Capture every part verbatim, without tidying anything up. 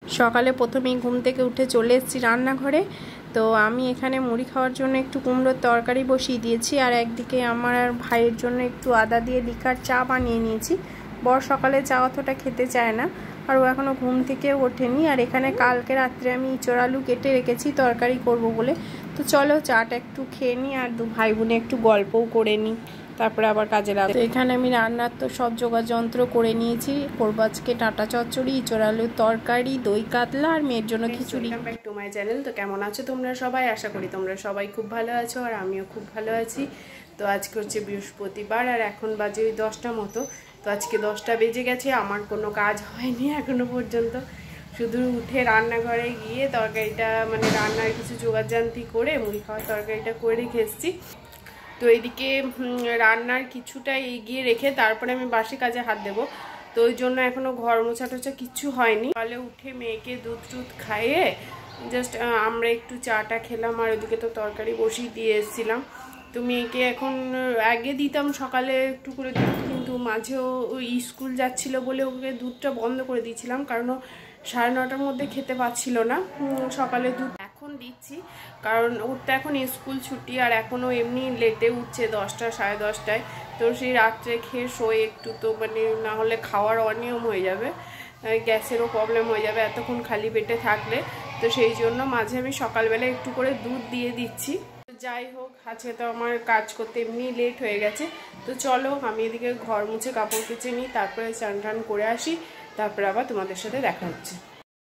সকালে প্রথমেই ঘুম থেকে উঠে চলে এসেছি রান্নাঘরে। তো আমি এখানে মুড়ি খাওয়ার জন্য একটু কুমড়োর তরকারি বসিয়ে দিয়েছি, আর একদিকে আমার আর ভাইয়ের জন্য একটু আদা দিয়ে লিকার চা বানিয়ে নিয়েছি। বর সকালে চা অতটা খেতে চায় না, আর ও এখনও ঘুম থেকে ওঠেনি। আর এখানে কালকে রাত্রে আমি ইঁচড় আলু কেটে রেখেছি তরকারি করব বলে। তো চলো চাটা একটু খেয়ে নিই, আর দু ভাই বোনে একটু গল্পও করে নিই, তারপরে আবার কাজে লাগবে। তো এখানে আমি রান্নার তো সব জোগাড় যন্ত্র করে নিয়েছি। করবো আজকে ডাঁটা চচ্চড়ি, ইঁচড় আলুর তরকারি, দই কাতলা, আর মেয়ের জন্য khichuri. Welcome back to my channel. তো কেমন আছো তোমরা সবাই? আশা করি তোমরা সবাই খুব ভালো আছো, আর আমিও খুব ভালো আছি। তো আজকে হচ্ছে বৃহস্পতিবার, আর এখন বাজে ওই দশটা মতো। তো আজকে দশটা বেজে গেছে, আমার কোনো কাজ হয়নি এখনো পর্যন্ত। শুধু উঠে রান্নাঘরে গিয়ে তরকারিটা মানে রান্নার কিছু জোগাড়জান্তি করে মুড়ি খাওয়ার তরকারিটা করে রেখে এসেছি। তো এইদিকে রান্নার কিছুটা এগিয়ে রেখে তারপরে আমি বাসি কাজে হাত দেবো। তো ওই জন্য এখনও ঘর মোছা টোছা কিচ্ছু হয়নি। সকালে উঠে মেয়েকে দুধ টুধ খাইয়ে জাস্ট আমরা একটু চাটা খেলাম, আর ওইদিকে তো তরকারি বসিয়ে দিয়ে এসেছিলাম। তো মেয়েকে এখন আগে দিতাম সকালে একটু করে দুধ, কিন্তু মাঝেও ওই স্কুল যাচ্ছিলো বলে ওকে দুধটা বন্ধ করে দিয়েছিলাম, কারণ ও সাড়ে নটার মধ্যে খেতে পাচ্ছিল না সকালে দুধ। এখন দিচ্ছি কারণ ওর তো এখন স্কুল ছুটি, আর এখনও এমনি লেটে উঠছে দশটা সাড়ে দশটায়। তো সেই রাত্রে খেয়ে শোয় একটু, তো মানে না হলে খাওয়ার অনিয়ম হয়ে যাবে, গ্যাসেরও প্রবলেম হয়ে যাবে এতক্ষণ খালি পেটে থাকলে। তো সেই জন্য মাঝে আমি সকালবেলা একটু করে দুধ দিয়ে দিচ্ছি। যাই হোক, আজকে তো আমার কাজ করতে এমনি লেট হয়ে গেছে। তো চলো আমি এদিকে ঘর মুছে কাপড় কেচে নিই, তারপরে চান টান করে আসি, তারপরে আবার তোমাদের সাথে দেখা হচ্ছে।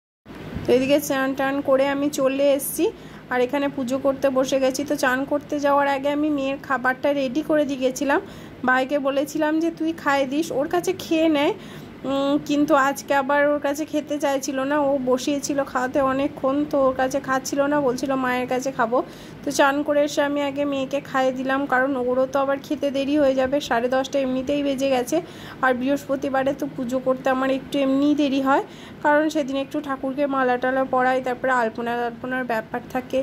তো এদিকে চান টান করে আমি চলে এসেছি, আর এখানে পুজো করতে বসে গেছি। তো চান করতে যাওয়ার আগে আমি মেয়ের খাবারটা রেডি করে দিয়ে গেছিলাম। ভাইকে বলেছিলাম যে তুই খাইয়ে দিস, ওর কাছে খেয়ে নেয়, কিন্তু আজকে আবার ওর কাছে খেতে চাইছিল না। ও বসিয়েছিল খাওয়াতে অনেকক্ষণ, তো ওর কাছে খাচ্ছিল না, বলছিল মায়ের কাছে খাবো। তো চান করে এসে আমি আগে মেয়েকে খাইয়ে দিলাম, কারণ ওরও তো আবার খেতে দেরি হয়ে যাবে, সাড়ে দশটা এমনিতেই বেজে গেছে। আর বৃহস্পতিবারে তো পুজো করতে আমার একটু এমনিই দেরি হয়, কারণ সেদিন একটু ঠাকুরকে মালা টালা পরাই, তারপরে আলপনা আলপনার ব্যাপার থাকে,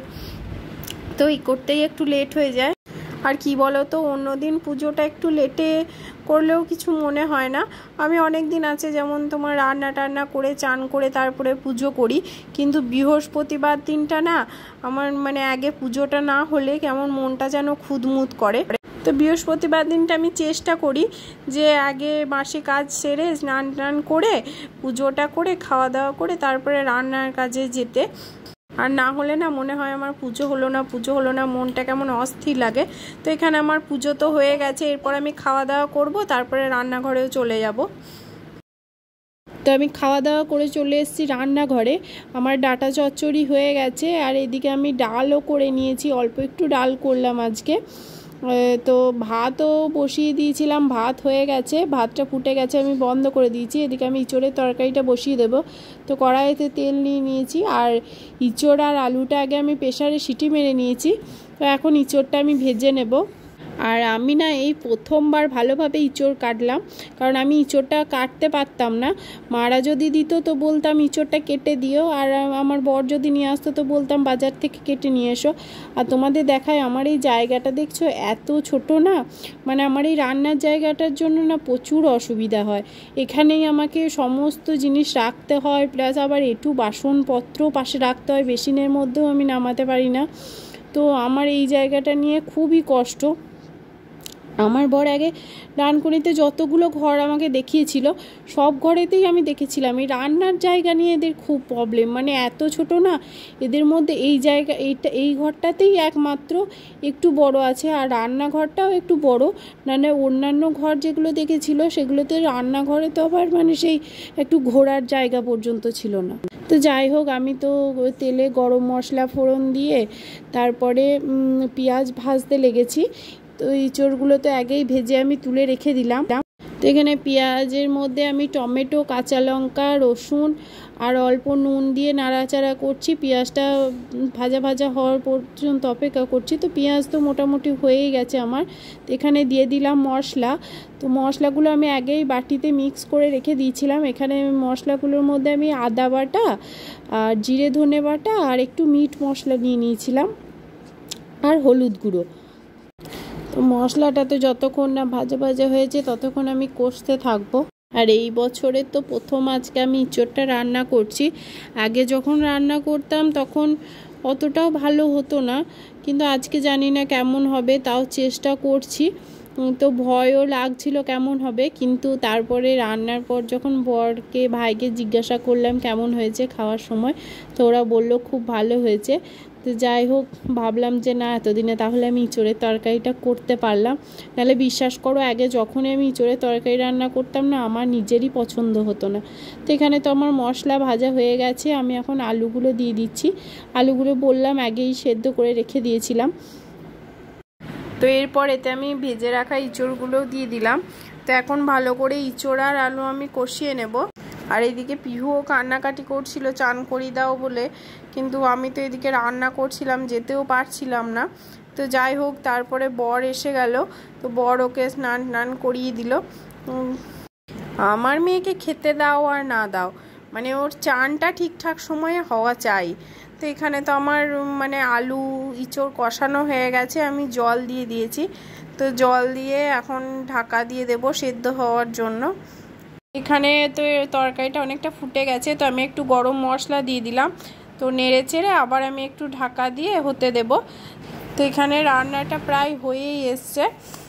তো এই করতেই একটু লেট হয়ে যায়। আর কি বলো তো, অন্যদিন পুজোটা একটু লেটে করলেও কিছু মনে হয় না। আমি অনেক দিন আছে যেমন তোমার রান্না টান্না করে চান করে তারপরে পুজো করি, কিন্তু বৃহস্পতিবার দিনটা না আমার মানে আগে পুজোটা না হলে কেমন মনটা যেন খুদমুদ করে। তো বৃহস্পতিবার দিনটা আমি চেষ্টা করি যে আগে বাসি কাজ সেরে স্নান টান করে পুজোটা করে খাওয়া দাওয়া করে তারপরে রান্নার কাজে যেতে। আর না হলে না মনে হয় আমার পুজো হলো না পুজো হলো না মনটা কেমন অস্থির লাগে। তো এখানে আমার পুজো তো হয়ে গেছে, এরপর আমি খাওয়া দাওয়া করব, তারপরে রান্নাঘরেও চলে যাব। তো আমি খাওয়া দাওয়া করে চলে এসেছি রান্নাঘরে। আমার ডাঁটা চচ্চড়ি হয়ে গেছে, আর এদিকে আমি ডালও করে নিয়েছি, অল্প একটু ডাল করলাম আজকে। তো ভাতও বসিয়ে দিয়েছিলাম, ভাত হয়ে গেছে, ভাতটা ফুটে গেছে, আমি বন্ধ করে দিয়েছি। এদিকে আমি ইঁচড়ের তরকারিটা বসিয়ে দেবো। তো কড়াইতে তেল নিয়ে নিয়েছি, আর ইঁচড় আর আলুটা আগে আমি প্রেসারে সিটি মেরে নিয়েছি। তো এখন ইঁচড়টা আমি ভেজে নেব। আর আমি না এই প্রথমবার ভালোভাবে ইঁচড় কাটলাম, কারণ আমি ইঁচড়টা কাটতে পারতাম না। মারা যদি দিত তো বলতাম ইঁচড়টা কেটে দিও, আর আমার বর যদি নিয়ে আসতো তো বলতাম বাজার থেকে কেটে নিয়ে এসো। আর তোমাদের দেখায় আমার এই জায়গাটা দেখছো এত ছোট না, মানে আমার এই রান্নার জায়গাটার জন্য না প্রচুর অসুবিধা হয়। এখানেই আমাকে সমস্ত জিনিস রাখতে হয়, প্লাস আবার একটু বাসনপত্র পাশে রাখতে হয়, বেসিনের মধ্যেও আমি নামাতে পারি না। তো আমার এই জায়গাটা নিয়ে খুবই কষ্ট। আমার বর আগে ডানকুনিতে যতগুলো ঘর আমাকে দেখিয়েছিল সব ঘরেতেই আমি দেখেছিলাম এই রান্নার জায়গা নিয়ে এদের খুব প্রবলেম, মানে এত ছোট না এদের মধ্যে। এই জায়গা এইটা এই ঘরটাতেই একমাত্র একটু বড় আছে, আর রান্নাঘরটাও একটু বড়, না না অন্যান্য ঘর যেগুলো দেখেছিল সেগুলোতে রান্নাঘরে তো আবার মানে সেই একটু ঘোরার জায়গা পর্যন্ত ছিল না। তো যাই হোক, আমি তো তেলে গরম মশলা ফোড়ন দিয়ে তারপরে পেঁয়াজ ভাজতে লেগেছি। তো ইঁচড়গুলো তো আগেই ভেজে আমি তুলে রেখে দিলাম। তো এখানে পেঁয়াজের মধ্যে আমি টমেটো, কাঁচা লঙ্কা, রসুন আর অল্প নুন দিয়ে নাড়াচাড়া করছি, পেঁয়াজটা ভাজা ভাজা হওয়ার পর্যন্ত অপেক্ষা করছি। তো পেঁয়াজ তো মোটামুটি হয়েই গেছে আমার। তো এখানে দিয়ে দিলাম মশলা। তো মশলাগুলো আমি আগেই বাটিতে মিক্স করে রেখে দিয়েছিলাম। এখানে মশলাগুলোর মধ্যে আমি আদা বাটা আর জিরে ধনে বাটা আর একটু মিট মশলা নিয়ে নিয়েছিলাম, আর হলুদ গুঁড়ো। তো মশলাটা তো যতক্ষণ না ভাজা ভাজা হয়েছে ততক্ষণ আমি কষতে থাকবো। আর এই বছরে তো প্রথম আজকে আমি ইঁচড়টা রান্না করছি। আগে যখন রান্না করতাম তখন অতটাও ভালো হতো না, কিন্তু আজকে জানি না কেমন হবে, তাও চেষ্টা করছি। তো ভয়ও লাগছিল কেমন হবে, কিন্তু তারপরে রান্নার পর যখন বরকে ভাইকে জিজ্ঞাসা করলাম কেমন হয়েছে খাওয়ার সময়, তো ওরা বললো খুব ভালো হয়েছে। তো যাই হোক, ভাবলাম যে না এতদিনে তাহলে আমি ইঁচড়ের তরকারিটা করতে পারলাম। নাহলে বিশ্বাস করো আগে যখনই আমি ইঁচড়ের তরকারি রান্না করতাম না, আমার নিজেরই পছন্দ হতো না। তো এখানে তো আমার মশলা ভাজা হয়ে গেছে, আমি এখন আলুগুলো দিয়ে দিচ্ছি। আলুগুলো বললাম আগেই সেদ্ধ করে রেখে দিয়েছিলাম। তো এরপর এতে আমি ভেজে রাখা ইঁচড়গুলোও দিয়ে দিলাম। তো এখন ভালো করে ইঁচড় আর আলু আমি কষিয়ে নেব। আর এদিকে পিহুও কান্নাকাটি করছিল চান করি দাও বলে, কিন্তু আমি তো এদিকে রান্না করছিলাম, যেতেও পারছিলাম না। তো যাই হোক, তারপরে বর এসে গেল, তো বর ওকে স্নান টান করিয়ে দিল। আমার মেয়েকে খেতে দাও আর না দাও, মানে ওর চানটা ঠিকঠাক সময়ে হওয়া চাই। তো এখানে তো আমার মানে আলু ইঁচড় কষানো হয়ে গেছে, আমি জল দিয়ে দিয়েছি। তো জল দিয়ে এখন ঢাকা দিয়ে দেব সেদ্ধ হওয়ার জন্য। এখানে তো তরকারিটা অনেকটা ফুটে গেছে, তো আমি একটু গরম মশলা দিয়ে দিলাম। তো নেড়ে চেড়ে আবার আমি একটু ঢাকা দিয়ে হতে দেব। তো এখানে রান্নাটা প্রায় হয়েই এসছে।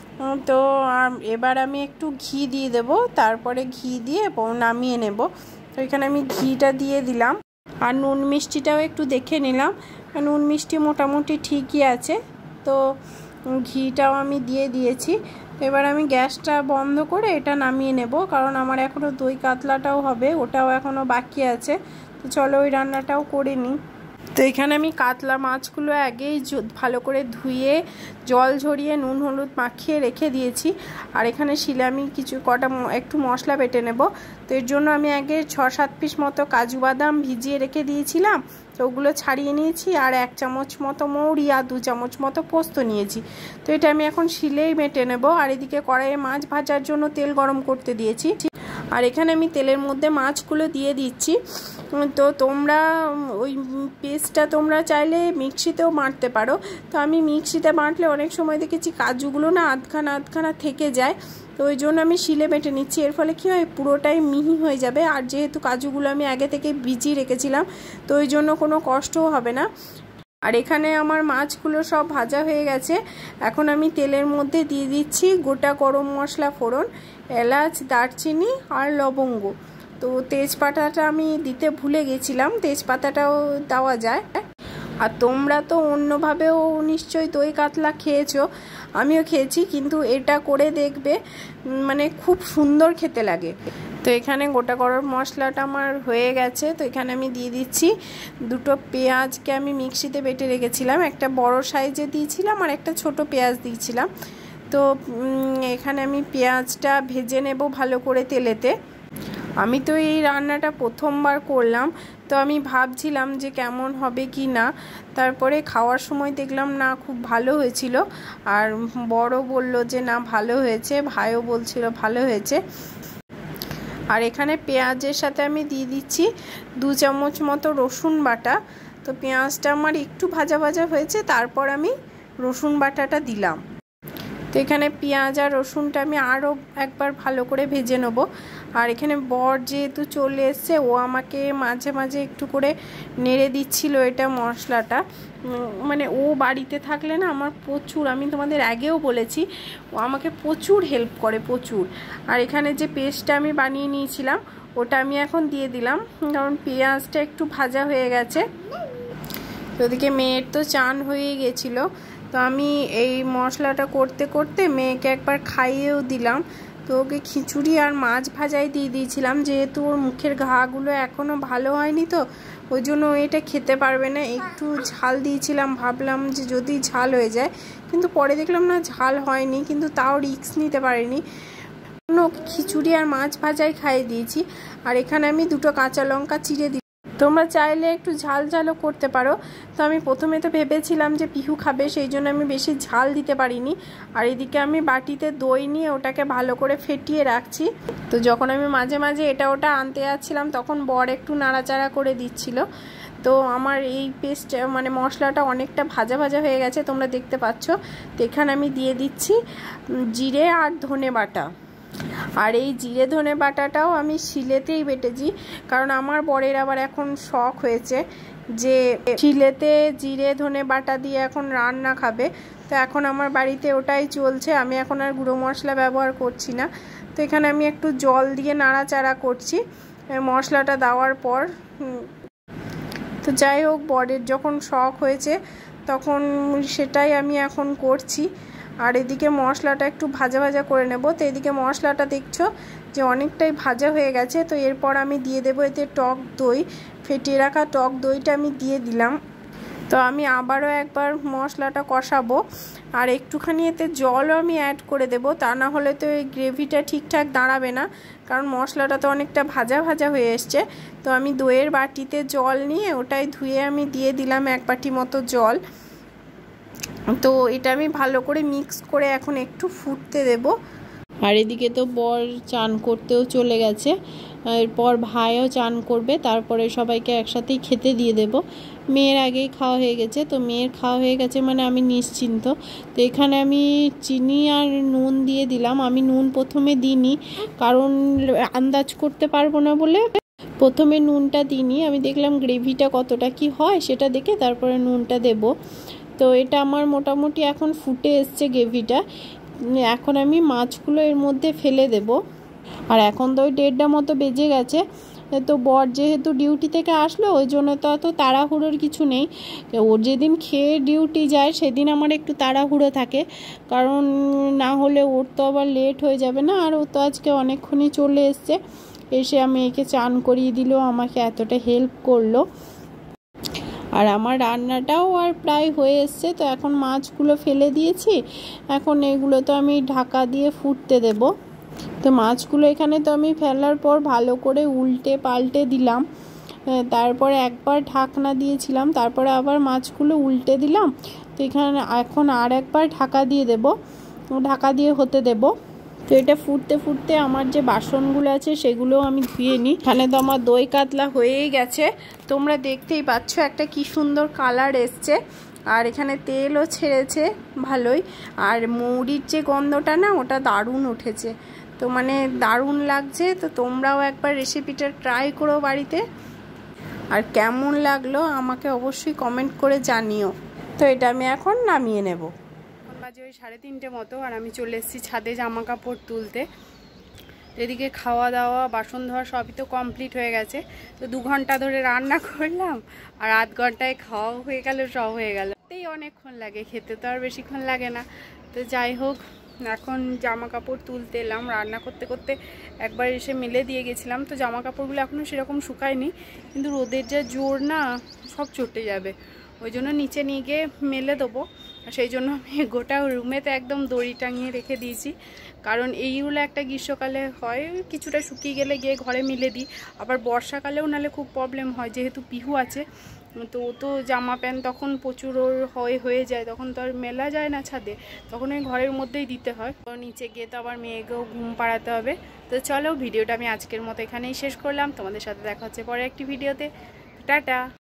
তো এবার আমি একটু ঘি দিয়ে দেব, তারপরে ঘি দিয়ে নামিয়ে নেব। তো এখানে আমি ঘিটা দিয়ে দিলাম, আর নুন মিষ্টিটাও একটু দেখে নিলাম। নুন মিষ্টি মোটামুটি ঠিকই আছে। তো ঘিটাও আমি দিয়ে দিয়েছি। এবার আমি গ্যাসটা বন্ধ করে এটা নামিয়ে নেব, কারণ আমার এখনও দই কাতলাটাও হবে, ওটাও এখনও বাকি আছে। তো চলো ওই রান্নাটাও করে নিই। তো এখানে আমি কাতলা মাছগুলো আগেই ভালো করে ধুয়ে জল ঝরিয়ে নুন হলুদ মাখিয়ে রেখে দিয়েছি। আর এখানে শিলে আমি কিছু কটা একটু মশলা বেটে নেব। তো এর জন্য আমি আগে ছ সাত পিস মতো কাজু বাদাম ভিজিয়ে রেখে দিয়েছিলাম, তো ওগুলো ছাড়িয়ে নিয়েছি। আর এক চামচ মতো মৌরি আর দু চামচ মতো পোস্ত নিয়েছি। তো এটা আমি এখন শিলেই বেটে নেব। আর এদিকে কড়াইয়ে মাছ ভাজার জন্য তেল গরম করতে দিয়েছি। আর এখানে আমি তেলের মধ্যে মাছগুলো দিয়ে দিচ্ছি। তো তোমরা ওই পেস্টটা তোমরা চাইলে মিক্সিতেও বাটতে পারো। তো আমি মিক্সিতে বাটলে অনেক সময় দেখেছি কাজুগুলো না আধখানা আধখানা থেকে যায়, তো ওই জন্য আমি শিলে বেটে নিচ্ছি। এর ফলে কী হয়, পুরোটাই মিহি হয়ে যাবে। আর যেহেতু কাজুগুলো আমি আগে থেকে ভিজিয়ে রেখেছিলাম, তো ওই জন্য কোনো কষ্টও হবে না। আর এখানে আমার মাছগুলো সব ভাজা হয়ে গেছে। এখন আমি তেলের মধ্যে দিয়ে দিচ্ছি গোটা গরম মশলা ফোড়ন, এলাচ, দারচিনি আর লবঙ্গ। তো তেজপাতাটা আমি দিতে ভুলে গেছিলাম, তেজপাতাটাও দেওয়া যায়। আর তোমরা তো অন্যভাবেও নিশ্চয়ই দই কাতলা খেয়েছো, আমিও খেয়েছি, কিন্তু এটা করে দেখবে, মানে খুব সুন্দর খেতে লাগে। তো এখানে গোটা গরম মশলাটা আমার হয়ে গেছে। তো এখানে আমি দিয়ে দিচ্ছি দুটো পেঁয়াজকে আমি মিক্সিতে বেটে রেখেছিলাম, একটা বড় সাইজে দিয়েছিলাম আর একটা ছোট পেঁয়াজ দিয়েছিলাম। তো এখানে আমি পেঁয়াজটা ভেজে নেব ভালো করে তেলেতে। আমি তো এই রান্নাটা প্রথমবার করলাম, তো আমি ভাবছিলাম যে কেমন হবে কি না। তারপরে খাওয়ার সময় দেখলাম না খুব ভালো হয়েছিল। আর বড় বলল যে না ভালো হয়েছে, ভাইও বলছিল ভালো হয়েছে। আর এখানে পেঁয়াজের সাথে আমি দিয়ে দিচ্ছি দু চামচ মতো রসুন বাটা। তো পেঁয়াজটা আমার একটু ভাজা ভাজা হয়েছে, তারপর আমি রসুন বাটাটা দিলাম। তো এখানে পেঁয়াজ আর রসুনটা আমি আরও একবার ভালো করে ভেজে নেব। আর এখানে বর যেহেতু চলে এসছে, ও আমাকে মাঝে মাঝে একটু করে নেড়ে দিচ্ছিল এটা মশলাটা। মানে ও বাড়িতে থাকলে না আমার প্রচুর, আমি তোমাদের আগেও বলেছি, ও আমাকে প্রচুর হেল্প করে, প্রচুর। আর এখানে যে পেস্টটা আমি বানিয়ে নিয়েছিলাম ওটা আমি এখন দিয়ে দিলাম, কারণ পেঁয়াজটা একটু ভাজা হয়ে গেছে। তো ওদিকে মেয়ের তো চান হয়ে গেছিলো, তো আমি এই মশলাটা করতে করতে মেয়েকে একবার খাইয়েও দিলাম। তো ওকে খিচুড়ি আর মাছ ভাজাই দিয়ে দিয়েছিলাম, যেহেতু ওর মুখের ঘাগুলো এখনও ভালো হয়নি, তো ওই জন্য এটা খেতে পারবে না। একটু ঝাল দিয়েছিলাম, ভাবলাম যে যদি ঝাল হয়ে যায়, কিন্তু পরে দেখলাম না ঝাল হয়নি, কিন্তু তাও রিস্ক নিতে পারিনি, ওকে খিচুড়ি আর মাছ ভাজাই খাইয়ে দিয়েছি। আর এখানে আমি দুটো কাঁচা লঙ্কা চিড়ে দিই, তোমরা চাইলে একটু ঝাল ঝালও করতে পারো। তো আমি প্রথমে তো ভেবেছিলাম যে পিহু খাবে, সেই জন্য আমি বেশি ঝাল দিতে পারিনি। আর এদিকে আমি বাটিতে দই নিয়ে ওটাকে ভালো করে ফেটিয়ে রাখছি। তো যখন আমি মাঝে মাঝে এটা ওটা আনতে যাচ্ছিলাম, তখন বর একটু নাড়াচাড়া করে দিচ্ছিল। তো আমার এই পেস্ট মানে মশলাটা অনেকটা ভাজা ভাজা হয়ে গেছে, তোমরা দেখতে পাচ্ছ। তো এখানে আমি দিয়ে দিচ্ছি জিরে আর ধনে বাটা। আর এই জিরে ধনে বাটাটাও আমি শিলেতেই বেটেছি, কারণ আমার বরের আবার এখন শখ হয়েছে যে শিলেতে জিরে ধনে বাটা দিয়ে এখন রান্না খাবে। তো এখন আমার বাড়িতে ওটাই চলছে, আমি এখন আর গুঁড়ো মশলা ব্যবহার করছি না। তো এখানে আমি একটু জল দিয়ে নাড়াচাড়া করছি মশলাটা দেওয়ার পর। তো যাই হোক, বরের যখন শখ হয়েছে তখন সেটাই আমি এখন করছি। আর এদিকে মশলাটা একটু ভাজা ভাজা করে নেব। তো এদিকে মশলাটা দেখছো যে অনেকটাই ভাজা হয়ে গেছে। তো এরপর আমি দিয়ে দেবো এতে টক দই, ফেটিয়ে রাখা টক দইটা আমি দিয়ে দিলাম। তো আমি আবারও একবার মশলাটা কষাবো, আর একটুখানি এতে জলও আমি অ্যাড করে দেব, তা না হলে তো এই গ্রেভিটা ঠিকঠাক দাঁড়াবে না, কারণ মশলাটা তো অনেকটা ভাজা ভাজা হয়ে এসছে। তো আমি দইয়ের বাটিতে জল নিয়ে ওটাই ধুয়ে আমি দিয়ে দিলাম এক বাটি মতো জল। তো এটা আমি ভালো করে মিক্স করে এখন একটু ফুটতে দেব। আর এদিকে তো বর চান করতেও চলে গেছে, এরপর ভাইও চান করবে, তারপরে সবাইকে একসাথেই খেতে দিয়ে দেব। মেয়ের আগেই খাওয়া হয়ে গেছে, তো মেয়ের খাওয়া হয়ে গেছে মানে আমি নিশ্চিন্ত। তো এখানে আমি চিনি আর নুন দিয়ে দিলাম। আমি নুন প্রথমে দিইনি, কারণ আন্দাজ করতে পারবো না বলে প্রথমে নুনটা দিইনি। আমি দেখলাম গ্রেভিটা কতটা কি হয় সেটা দেখে তারপরে নুনটা দেব। তো এটা আমার মোটামুটি এখন ফুটে এসছে গ্রেভিটা। এখন আমি মাছগুলো এর মধ্যে ফেলে দেব। আর এখন তো ওই দেড়টা মতো বেজে গেছে। তো বর যেহেতু ডিউটি থেকে আসলো, ওই জন্য তো অত তাড়াহুড়োর কিছু নেই। ওর যেদিন খেয়ে ডিউটি যায় সেদিন আমার একটু তাড়াহুড়ো থাকে, কারণ না হলে ওর তো আবার লেট হয়ে যাবে না। আর ও তো আজকে অনেকক্ষণই চলে এসছে, এসে আমি একে চান করিয়ে দিল, আমাকে এতটা হেল্প করলো। আর আমার রান্নাটাও আর প্রায় হয়ে এসছে। তো এখন মাছগুলো ফেলে দিয়েছি, এখন এগুলো তো আমি ঢাকা দিয়ে ফুটতে দেব। তো মাছগুলো এখানে তো আমি ফেলার পর ভালো করে উল্টে পাল্টে দিলাম, তারপরে একবার ঢাকনা দিয়েছিলাম, তারপরে আবার মাছগুলো উল্টে দিলাম। তো এখানে এখন আর একবার ঢাকা দিয়ে দেব, ঢাকা দিয়ে হতে দেব। তো এটা ফুটতে ফুটতে আমার যে বাসনগুলো আছে সেগুলোও আমি ধুয়ে নিই। এখানে তো আমার দই কাতলা হয়েই গেছে, তোমরা দেখতেই পাচ্ছ একটা কি সুন্দর কালার এসছে। আর এখানে তেলও ছেড়েছে ভালোই, আর মৌরির যে গন্ধটা না ওটা দারুণ উঠেছে, তো মানে দারুণ লাগছে। তো তোমরাও একবার রেসিপিটা ট্রাই করো বাড়িতে, আর কেমন লাগলো আমাকে অবশ্যই কমেন্ট করে জানিও। তো এটা আমি এখন নামিয়ে নেব। বাজে ওই সাড়ে তিনটে মতো, আর আমি চলে এসেছি ছাদে জামা কাপড় তুলতে। এদিকে খাওয়া দাওয়া বাসন ধোয়া সবই তো কমপ্লিট হয়ে গেছে। তো দু ঘন্টা ধরে রান্না করলাম, আর আধ ঘন্টায় খাওয়াও হয়ে গেল, সব হয়ে গেল। তাই অনেকক্ষণ লাগে, খেতে তো আর বেশিক্ষণ লাগে না। তো যাই হোক, এখন জামা কাপড় তুলতে এলাম। রান্না করতে করতে একবার এসে মেলে দিয়ে গেছিলাম, তো জামা কাপড়গুলো এখনও সেরকম শুকায়নি, কিন্তু রোদের যা জোর না সব চটে যাবে, ওই জন্য নিচে নিয়ে গিয়ে মেলে দেবো। সেই জন্য আমি গোটা রুমেতে একদম দড়ি টাঙিয়ে রেখে দিয়েছি, কারণ এইগুলো একটা গ্রীষ্মকালে হয়, কিছুটা শুকিয়ে গেলে গিয়ে ঘরে মিলে দিই। আবার বর্ষাকালেও নালে খুব প্রবলেম হয়, যেহেতু পিহু আছে, তো তো জামা প্যান্ট তখন প্রচুর হয়ে হয়ে যায়, তখন তো আর মেলা যায় না ছাদে, তখন ওই ঘরের মধ্যেই দিতে হয়। তো নিচে গিয়ে তো আবার মেয়েকেও ঘুম পাড়াতে হবে। তো চলো, ভিডিওটা আমি আজকের মতো এখানেই শেষ করলাম। তোমাদের সাথে দেখা হচ্ছে পরে একটি ভিডিওতে। টাটা।